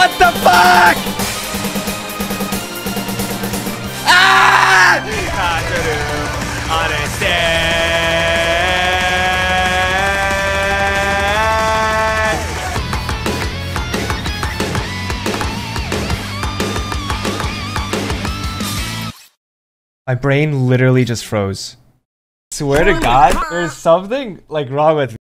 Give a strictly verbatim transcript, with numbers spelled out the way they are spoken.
What the fuck? Ah! My brain literally just froze. Swear to God, there's something like wrong with me.